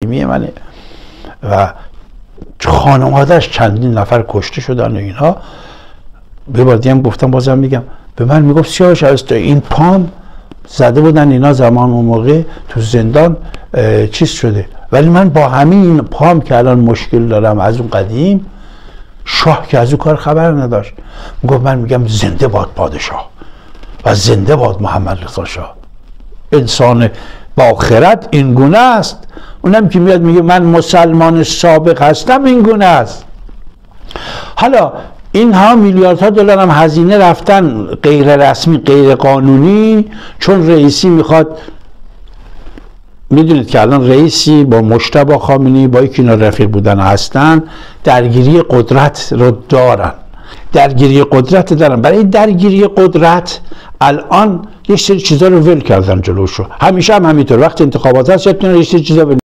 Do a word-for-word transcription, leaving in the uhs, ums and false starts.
قدیمی منه و خانواده‌اش چندین نفر کشته شدن و اینها. به بار دیگه هم گفتم، بازم میگم، به من میگفت سیاوش از این پام زده بودن اینا زمان اون موقع تو زندان چیز شده، ولی من با همین پام که الان مشکل دارم از اون قدیم، شاه که از اون کار خبر نداشت. میگفت من میگم زنده باد پادشاه و زنده باد محمد رضا شاه. انسان با خرد این گونه است. اونم که میاد میگه من مسلمان سابق هستم این گونه است. حالا اینها میلیاردها دلار هم هزینه رفتن غیر رسمی غیر قانونی، چون رئیسی میخواد، میدونید که الان رئیسی با مجتبی خامنه‌ای با یکی اینا رفیق بودن هستن، درگیری قدرت رو دارن درگیری قدرت دارن برای درگیری قدرت الان یه سری چیزا رو ول کردن جلوشو. همیشه هم همینطور وقت انتخابات هست یه سری چیزا